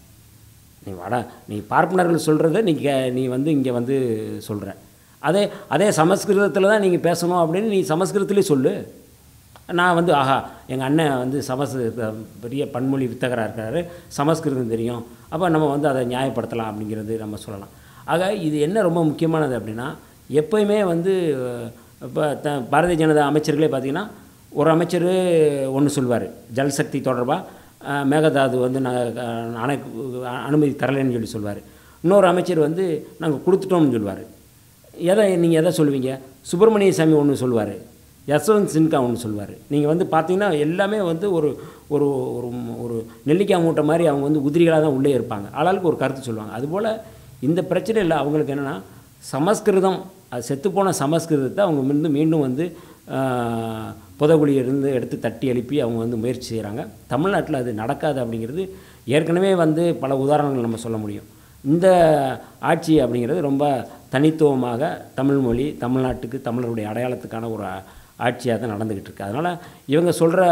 நீ பார்ப்பனர்கள் சொல்கிறத நீ வந்து இங்கே வந்து சொல்கிற. அதே சமஸ்கிருதத்தில் தான் நீங்கள் பேசணும் அப்படின்னு நீ சமஸ்கிருதத்துலேயே சொல்லு. நான் வந்து ஆஹா எங்கள் அண்ணன் வந்து பெரிய பன்மொழி வித்தகராக இருக்கிறாரு, சமஸ்கிருதம் தெரியும், அப்போ நம்ம வந்து அதை நியாயப்படுத்தலாம் அப்படிங்கிறது நம்ம சொல்லலாம். ஆக இது என்ன ரொம்ப முக்கியமானது அப்படின்னா, எப்போயுமே வந்து இப்போ பாரதிய ஜனதா அமைச்சர்களே பார்த்திங்கன்னா, ஒரு அமைச்சர் ஒன்று சொல்வார் ஜல்சக்தி தொடர்பாக, மேகதாது வந்து நாங்கள் அனுமதி தரலைன்னு சொல்லி சொல்வார். இன்னொரு அமைச்சர் வந்து நாங்கள் கொடுத்துட்டோம்னு சொல்லுவார். நீங்கள் எதை சொல்லுவீங்க? சுப்பிரமணிய சாமி ஒன்று சொல்லுவார், யஸ்வந்த் சின்ஹா ஒன்று சொல்லுவார். நீங்கள் வந்து பார்த்தீங்கன்னா எல்லாமே வந்து ஒரு ஒரு ஒரு நெல்லிக்காய் மூட்டை மாதிரி அவங்க வந்து உதிரிகளாக தான் உள்ளே இருப்பாங்க. ஆளாளுக்கு ஒரு கருத்து சொல்லுவாங்க. அதுபோல் இந்த பிரச்சனை இல்லை அவங்களுக்கு. என்னென்னா சமஸ்கிருதம், அது செத்துப்போன சமஸ்கிருதத்தை அவங்க மீண்டும் வந்து புதகுழியிலிருந்து எடுத்து தட்டி எழுப்பி அவங்க வந்து முயற்சி செய்கிறாங்க. தமிழ்நாட்டில் அது நடக்காது அப்படிங்கிறது ஏற்கனவே வந்து பல உதாரணங்கள் நம்ம சொல்ல முடியும். இந்த ஆட்சி அப்படிங்கிறது ரொம்ப தனித்துவமாக தமிழ்மொழி, தமிழ்நாட்டுக்கு, தமிழருடைய அடையாளத்துக்கான ஒரு ஆட்சியாக தான் நடந்துக்கிட்டு இருக்குது. அதனால் இவங்க சொல்கிற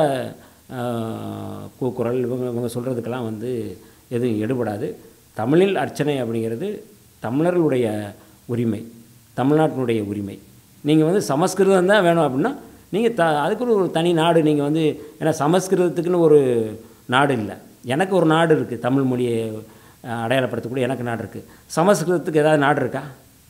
கூக்குரல், இவங்க சொல்கிறதுக்கெல்லாம் வந்து எதுவும் எடுபடாது. தமிழில் அர்ச்சனை அப்படிங்கிறது தமிழர்களுடைய உரிமை, தமிழ்நாட்டினுடைய உரிமை. நீங்கள் வந்து சமஸ்கிருதம் தான் வேணும் அப்படின்னா நீங்கள் அதுக்குன்னு ஒரு தனி நாடு நீங்கள் வந்து, ஏன்னா சமஸ்கிருதத்துக்குன்னு ஒரு நாடு இல்லை. எனக்கு ஒரு நாடு இருக்குது, தமிழ் மொழியை அடையாளப்படுத்தக்கூடிய எனக்கு நாடு இருக்குது. சமஸ்கிருதத்துக்கு ஏதாவது நாடு இருக்கா?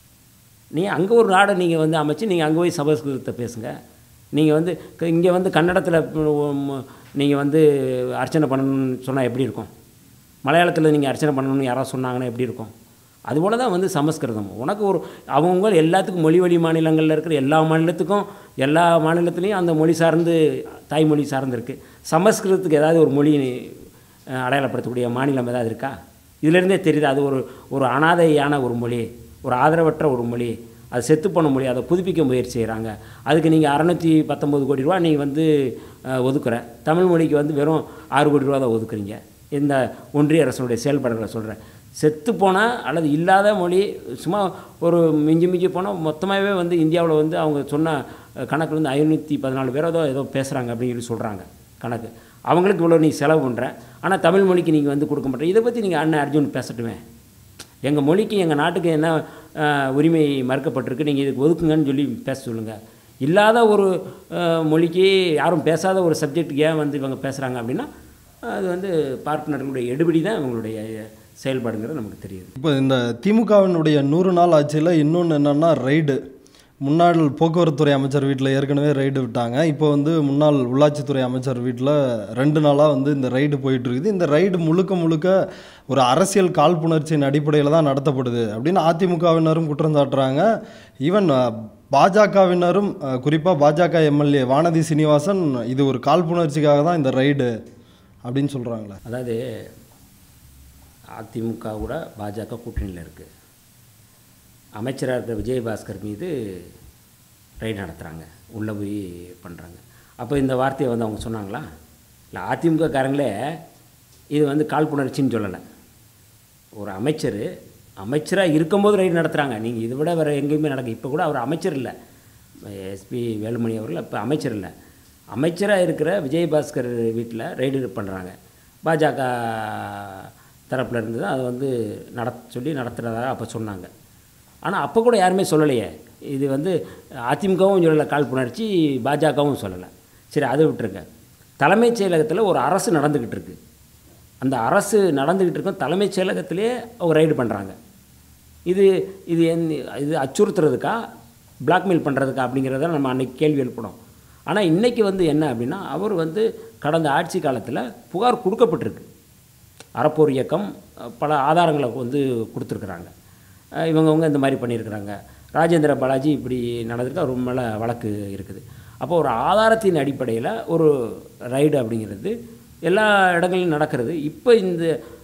அங்கே ஒரு நாடை நீங்கள் வந்து அமைச்சு நீங்கள் அங்கே போய் சமஸ்கிருதத்தை பேசுங்க. நீங்கள் வந்து இங்கே வந்து கன்னடத்தில் நீங்கள் வந்து அர்ச்சனை பண்ணணும்னு சொன்னால் எப்படி இருக்கும்? மலையாளத்தில் நீங்கள் அர்ச்சனை பண்ணணும்னு யாராவது சொன்னாங்கன்னா எப்படி இருக்கும்? அதுபோல் தான் வந்து சமஸ்கிருதம். உனக்கு அவங்க எல்லாத்துக்கும் மொழி வழி மாநிலங்களில் இருக்கிற எல்லா மாநிலத்துக்கும், எல்லா மாநிலத்துலேயும் அந்த மொழி சார்ந்து, தாய்மொழி சார்ந்து இருக்குது. சமஸ்கிருதத்துக்கு ஏதாவது ஒரு மொழி அடையாளப்படுத்தக்கூடிய மாநிலம் ஏதாவது இருக்கா? இதிலேருந்தே தெரியுது அது ஒரு அனாதையான ஒரு மொழி, ஒரு ஆதரவற்ற ஒரு மொழி, அது செத்துப்போன மொழி. அதை புதுப்பிக்க முயற்சி செய்கிறாங்க. அதுக்கு நீங்கள் 619 கோடி ரூபா நீங்கள் வந்து ஒதுக்குற, தமிழ் மொழிக்கு வந்து வெறும் 6 கோடி ரூபா தான் ஒதுக்குறீங்க. இந்த ஒன்றிய அரசுடைய செயல்பாடுகளை சொல்கிறேன். செத்துப்போனால் அல்லது இல்லாத மொழி சும்மா ஒரு மிஞ்சி போனால் மொத்தமாகவே வந்து இந்தியாவில் வந்து அவங்க சொன்ன கணக்கு வந்து 514 பேர் ஏதோ பேசுகிறாங்க அப்படின்னு சொல்லி சொல்கிறாங்க கணக்கு. அவங்களுக்கு இவ்வளோ நீ செலவு பண்ணுற, ஆனால் தமிழ் மொழிக்கு நீங்கள் வந்து கொடுக்க மாட்டேன். இதை பற்றி நீங்கள் அண்ணன் அர்ஜுன் பேசட்டுமே. எங்கள் மொழிக்கு, எங்கள் நாட்டுக்கு என்ன உரிமை மறுக்கப்பட்டிருக்கு, நீங்கள் இதுக்கு ஒதுக்குங்கன்னு சொல்லி பேச சொல்லுங்கள். இல்லாத ஒரு மொழிக்கு, யாரும் பேசாத ஒரு சப்ஜெக்ட்டுக்கு ஏன் வந்து இவங்க பேசுகிறாங்க அப்படின்னா, அது வந்து பார்ப்பனர்களுடைய எடுபடி தான் இவங்களுடைய செயல்பாடுங்கிறது நமக்கு தெரியுது. இப்போ இந்த திமுகவினுடைய 100 நாள் ஆட்சியில் இன்னொன்று என்னென்னா ரைடு. முன்னாள் போக்குவரத்துறை அமைச்சர் வீட்டில் ஏற்கனவே ரைடு விட்டாங்க. இப்போ வந்து முன்னாள் உள்ளாட்சித்துறை அமைச்சர் வீட்டில் 2 நாளாக வந்து இந்த ரைடு போயிட்டுருக்குது. இந்த ரைடு முழுக்க ஒரு அரசியல் காழ்ப்புணர்ச்சியின் அடிப்படையில் தான் நடத்தப்படுது அப்படின்னு அதிமுகவினரும் குற்றம் சாட்டுறாங்க. ஈவன் பாஜகவினரும், குறிப்பாக பாஜக எம்எல்ஏ வானதி சீனிவாசன், இது ஒரு காழ்ப்புணர்ச்சிக்காக தான் இந்த ரைடு அப்படின்னு சொல்கிறாங்களே. அதாவது அதிமுக கூட பாஜக கூட்டணியில் இருக்குது. அமைச்சராக இருக்கிற விஜயபாஸ்கர் மீது ரைடு நடத்துகிறாங்க, உள்ளே போய் பண்ணுறாங்க. அப்போ இந்த வார்த்தையை வந்து அவங்க சொன்னாங்களா? இல்லை, அதிமுக காரங்களே இது வந்து காழ்ப்புணர்ச்சின்னு சொல்லலை. ஒரு அமைச்சராக இருக்கும்போது ரைடு நடத்துகிறாங்க. நீங்கள் இதை விட வேறு எங்கேயுமே நடக்கும். இப்போ கூட அவர் அமைச்சர் இல்லை, எஸ்பி வேலுமணி அவர்கள் இப்போ அமைச்சர் இல்லை. அமைச்சராக இருக்கிற விஜயபாஸ்கர் வீட்டில் ரைடு பண்ணுறாங்க. பாஜக தரப்பில் இருந்து தான் அதை வந்து சொல்லி நடத்துகிறதாக அப்போ சொன்னாங்க. ஆனால் அப்போ கூட யாருமே சொல்லலையே. இது வந்து அதிமுகவும் சொல்லலை காழ்ப்புணர்ச்சி, பாஜகவும் சொல்லலை. சரி, அதை விட்டுருங்க. தலைமைச் செயலகத்தில் ஒரு அரசு நடந்துக்கிட்டு இருக்குது. அந்த அரசு நடந்துக்கிட்டு இருக்கும் தலைமைச் செயலகத்திலே அவங்க ரைடு பண்ணுறாங்க. இது இது இது அச்சுறுத்துறதுக்கா, பிளாக்மெயில் பண்ணுறதுக்கா அப்படிங்கிறத நம்ம அன்றைக்கி கேள்வி எழுப்பணும். ஆனால் இன்றைக்கி வந்து என்ன அப்படின்னா, அவர் வந்து கடந்த ஆட்சி காலத்தில் புகார் கொடுக்கப்பட்டிருக்கு. அறப்போர் இயக்கம் பல ஆதாரங்களை வந்து கொடுத்துருக்குறாங்க. இவங்கவுங்க இந்த மாதிரி பண்ணியிருக்கிறாங்க. ராஜேந்திர பாலாஜி இப்படி நடந்திருக்கு, அவர் மேலே வழக்கு இருக்குது. அப்போ ஒரு ஆதாரத்தின் அடிப்படையில் ஒரு ரைடு அப்படிங்கிறது எல்லா இடங்களிலும் நடக்கிறது. இப்போ இந்த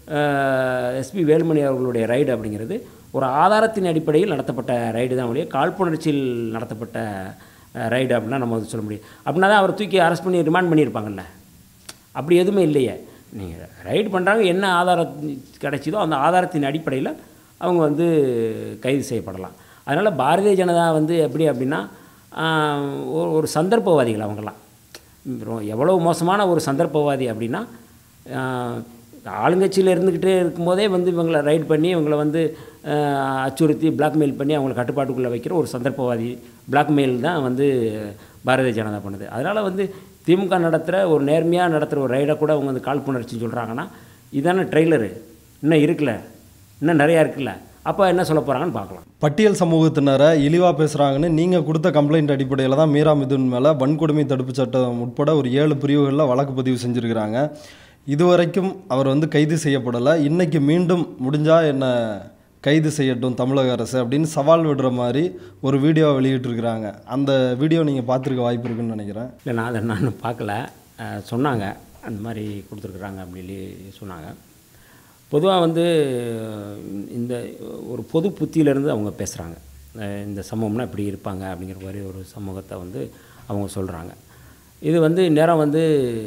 எஸ்பி வேலுமணி அவர்களுடைய ரைடு அப்படிங்கிறது ஒரு ஆதாரத்தின் அடிப்படையில் நடத்தப்பட்ட ரைடு தான் ஒழிய காழ்ப்புணர்ச்சியில் நடத்தப்பட்ட ரைடு அப்படின்னா நம்ம வந்து சொல்ல முடியும். அப்படின்னா தான் அவர் தூக்கி அரெஸ்ட் பண்ணி ரிமாண்ட் பண்ணியிருப்பாங்கல்ல. அப்படி எதுவுமே இல்லையே. நீங்கள் ரைடு பண்ணுறாங்க, என்ன ஆதாரம் கிடைச்சிதோ அந்த ஆதாரத்தின் அடிப்படையில் அவங்க வந்து கைது செய்யப்படலாம். அதனால் பாரதிய ஜனதா வந்து எப்படி அப்படின்னா ஒரு சந்தர்ப்பவாதிகள் அவங்கெல்லாம். எவ்வளோ மோசமான ஒரு சந்தர்ப்பவாதி அப்படின்னா, ஆளுங்கட்சியில் இருந்துக்கிட்டே இருக்கும்போதே வந்து இவங்களை ரைட் பண்ணி இவங்களை வந்து அச்சுறுத்தி பிளாக்மெயில் பண்ணி அவங்களை கட்டுப்பாட்டுக்குள்ளே வைக்கிற ஒரு சந்தர்ப்பவாதி பிளாக்மெயில் தான் வந்து பாரதிய ஜனதா பண்ணுது. அதனால் வந்து திமுக நடத்துகிற ஒரு நேர்மையாக நடத்துகிற ஒரு ரைடை கூட அவங்க வந்து காழ்ப்புணர்ச்சின்னு சொல்கிறாங்கன்னா, இதான ட்ரெய்லரு இன்னும் இருக்குல்ல, இன்னும் நிறையா இருக்குல்ல, அப்போ என்ன சொல்ல போகிறாங்கன்னு பார்க்கலாம். பட்டியல் சமூகத்தினரை இழிவாக பேசுகிறாங்கன்னு நீங்கள் கொடுத்த கம்ப்ளைண்ட் அடிப்படையில் தான் மீரா மிதுன் மேலே வன்கொடுமை தடுப்பு சட்டம் உட்பட ஒரு 7 பிரிவுகளில் வழக்கு பதிவு செஞ்சுருக்கிறாங்க. இதுவரைக்கும் அவர் வந்து கைது செய்யப்படலை. இன்றைக்கி மீண்டும் முடிஞ்சால் என்ன கைது செய்யட்டும் தமிழக அரசு அப்படின்னு சவால் விடுற மாதிரி ஒரு வீடியோ வெளியிட்டிருக்கிறாங்க. அந்த வீடியோ நீங்கள் பார்த்துருக்க வாய்ப்பு இருக்குன்னு நினைக்கிறேன். இல்லை, நான் பார்க்கல. சொன்னாங்க அந்த மாதிரி கொடுத்துருக்குறாங்க அப்படின்னு சொன்னாங்க. பொதுவாக வந்து இந்த ஒரு பொது புத்தியிலேருந்து அவங்க பேசுகிறாங்க. இந்த சமூகம்னா இப்படி இருப்பாங்க அப்படிங்கிற மாதிரி ஒரு சமூகத்தை வந்து அவங்க சொல்கிறாங்க. இது வந்து நேரம் வந்து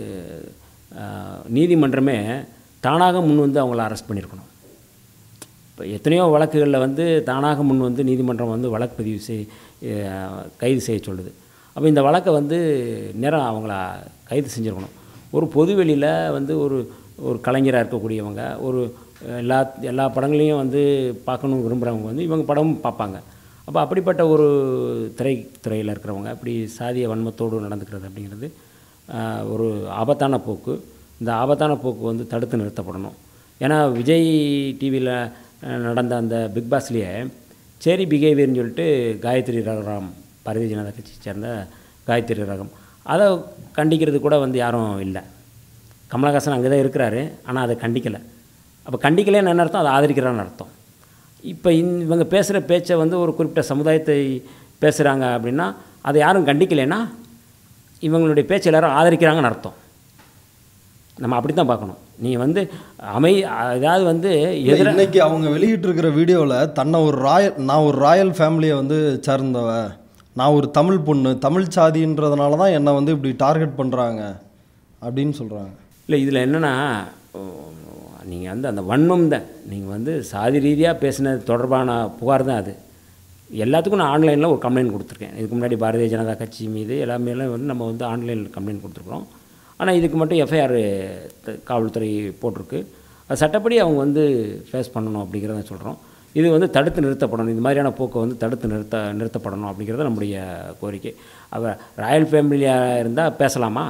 நீதிமன்றமே தானாக முன் வந்து அவங்கள அரெஸ்ட் பண்ணியிருக்கணும். இப்போ எத்தனையோ வழக்குகளில் வந்து தானாக முன் வந்து நீதிமன்றம் வந்து வழக்கு பதிவு கைது செய்ய சொல்லுது. அப்போ இந்த வழக்கை வந்து நேரம் அவங்கள கைது செஞ்சுருக்கணும். ஒரு பொதுவெளியில் வந்து ஒரு கலைஞராக இருக்கக்கூடியவங்க, ஒரு எல்லா படங்களையும் வந்து பார்க்கணுன்னு விரும்புகிறவங்க வந்து இவங்க படமும் பார்ப்பாங்க. அப்போ அப்படிப்பட்ட ஒரு திரைத்துறையில் இருக்கிறவங்க இப்படி சாதிய வன்மத்தோடு நடந்துக்கிறது அப்படிங்கிறது ஒரு ஆபத்தான போக்கு. இந்த ஆபத்தான போக்கு வந்து தடுத்து நிறுத்தப்படணும். ஏன்னா விஜய் டிவியில் நடந்த அந்த பிக் பாஸ்லேயே சேரி பிஹேவியர்னு சொல்லிட்டு காயத்ரி ரகுராம், பாரதிய ஜனதா கட்சியை சேர்ந்த காயத்ரி ரகம், அதை கண்டிக்கிறது கூட வந்து யாரும் இல்லை. கமலஹாசன் அங்கே தான் இருக்கிறாரு, ஆனால் அதை கண்டிக்கலை. அப்போ கண்டிக்கலைன்னு என்ன அர்த்தம்? அதை ஆதரிக்கிறான்னு அர்த்தம். இப்போ இவங்க பேசுகிற பேச்சை வந்து ஒரு குறிப்பிட்ட சமுதாயத்தை பேசுகிறாங்க அப்படின்னா அதை யாரும் கண்டிக்கலைன்னா இவங்களுடைய பேச்சை எல்லோரும் ஆதரிக்கிறாங்கன்னு அர்த்தம். நம்ம அப்படி தான் பார்க்கணும். நீங்கள் வந்து ஏதாவது வந்து இன்னைக்கு அவங்க வெளியிட்டிருக்கிற வீடியோவில் தன்னை நான் ஒரு ராயல் ஃபேமிலியை வந்து சேர்ந்தவ, நான் ஒரு தமிழ் பொண்ணு, தமிழ் சாதின்றதுனால தான் என்னை வந்து இப்படி டார்கெட் பண்ணுறாங்க அப்படின்னு சொல்கிறாங்க. இல்லை, இதில் என்னென்னா நீங்கள் வந்து அந்த வன்மம் தான். நீங்கள் வந்து சாதி ரீதியாக பேசினது தொடர்பான புகார் தான் அது. எல்லாத்துக்கும் நான் ஆன்லைனில் ஒரு கம்ப்ளைண்ட் கொடுத்துருக்கேன். இதுக்கு முன்னாடி பாரதிய ஜனதா கட்சி மீது எல்லாமே வந்து நம்ம வந்து ஆன்லைனில் கம்ப்ளைண்ட் கொடுத்துருக்குறோம். ஆனால் இதுக்கு மட்டும் எஃப்ஐஆர் காவல்துறை போட்டிருக்கு. அது சட்டப்படி அவங்க வந்து ஃபேஸ் பண்ணணும் அப்படிங்கிறத சொல்கிறோம். இது வந்து தடுத்து நிறுத்தப்படணும். இந்த மாதிரியான போக்கை வந்து தடுத்து நிறுத்தப்படணும் அப்படிங்கிறத நம்முடைய கோரிக்கை. ராயல் ஃபேமிலியாக இருந்தால் பேசலாமா?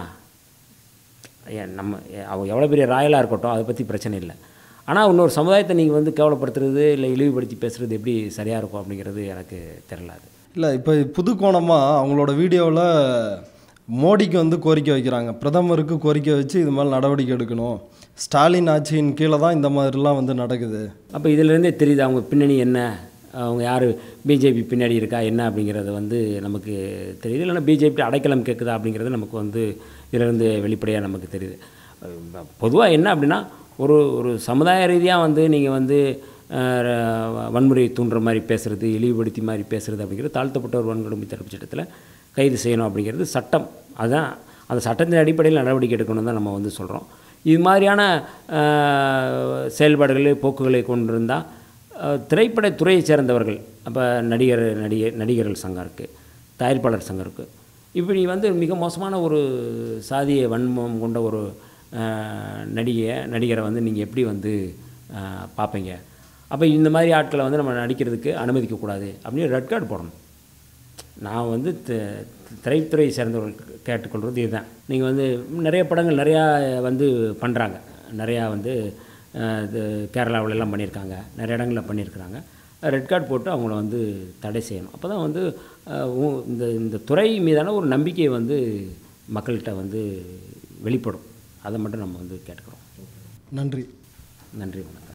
அவங்க எவ்வளோ பெரிய ராயலாக இருக்கட்டும், அதை பற்றி பிரச்சனை இல்லை. ஆனால் இன்னொரு சமுதாயத்தை நீங்கள் வந்து கேவலப்படுத்துறது இல்லை இழிவுபடுத்தி பேசுகிறது எப்படி சரியாக இருக்கும் அப்படிங்கிறது எனக்கு தெரியலாது. இல்லை, இப்போ புது கோணமாக அவங்களோட வீடியோவில் மோடிக்கு வந்து கோரிக்கை வைக்கிறாங்க, பிரதமருக்கு கோரிக்கை வச்சு இது மாதிரி நடவடிக்கை எடுக்கணும், ஸ்டாலின் ஆட்சியின் கீழே தான் இந்த மாதிரிலாம் வந்து நடக்குது. அப்போ இதிலேருந்தே தெரியுது அவங்க பின்னணி என்ன, அவங்க யார் பிஜேபி பின்னாடி இருக்கா என்ன அப்படிங்கிறது வந்து நமக்கு தெரியுது. இல்லைன்னா பிஜேபி அடைக்கலம் கேட்குதா அப்படிங்கிறது நமக்கு வந்து இதிலேருந்து வெளிப்படையாக நமக்கு தெரியுது. பொதுவாக என்ன அப்படின்னா ஒரு சமுதாய ரீதியாக வந்து நீங்கள் வந்து வன்முறையை தூண்டுற மாதிரி பேசுகிறது, இழிவுபடுத்தி மாதிரி பேசுகிறது அப்படிங்கிறது தாழ்த்தப்பட்ட ஒரு வன்கொடுமை தடுப்பு சட்டத்தில் கைது செய்யணும் அப்படிங்கிறது சட்டம். அதுதான் அந்த சட்டத்தின் அடிப்படையில் நடவடிக்கை எடுக்கணும் தான் நம்ம வந்து சொல்கிறோம். இது மாதிரியான செயல்பாடுகளை போக்குகளை கொண்டிருந்தால் திரைப்படத்துறையை சேர்ந்தவர்கள், அப்போ நடிகர்கள் சங்கம் இருக்குது, தயாரிப்பாளர் சங்கம் இருக்குது, இப்படி வந்து மிக மோசமான ஒரு சாதிய வன்மம் கொண்ட ஒரு நடிகரை வந்து நீங்கள் எப்படி வந்து பார்ப்பீங்க? அப்போ இந்த மாதிரி ஆட்களை வந்து நம்ம நடிக்கிறதுக்கு அனுமதிக்கக்கூடாது அப்படின்னு ரெட் கார்டு போடணும். நான் வந்து திரைத்துறையை சேர்ந்தவர்கள் கேட்டுக்கொள்வது இதுதான். நீங்கள் வந்து நிறைய படங்கள் நிறையா வந்து பண்ணுறாங்க, நிறையா வந்து இது கேரளாவிலெல்லாம் பண்ணியிருக்காங்க, நிறைய இடங்களில் பண்ணியிருக்கிறாங்க. ரெட் கார்டு போட்டு அவங்கள வந்து தடை செய்யணும். அப்போ தான் வந்து இந்த துறை மீதான ஒரு நம்பிக்கை வந்து மக்கள்கிட்ட வந்து வெளிப்படும். அதை மட்டும் நம்ம வந்து கேட்டுக்கிறோம். நன்றி. நன்றி, வணக்கம்.